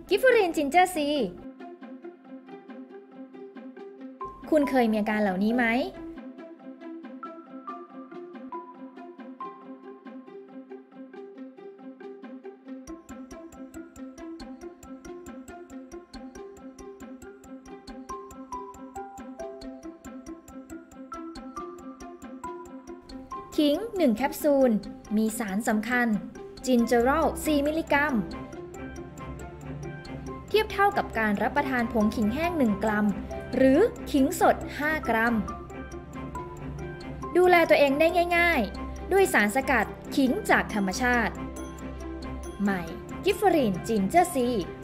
กิฟเฟอรินจินเจอร์ซีคุณเคยมีอาการเหล่านี้ไหมขิง1แคปซูลมีสารสำคัญจินเจอรอล4มิลลิกรัมเทียบเท่ากับการรับประทานผงขิงแห้ง1กรัมหรือขิงสด5กรัมดูแลตัวเองได้ง่ายๆด้วยสารสกัดขิงจากธรรมชาติใหม่กิฟเฟอรินจินเจอร์ซี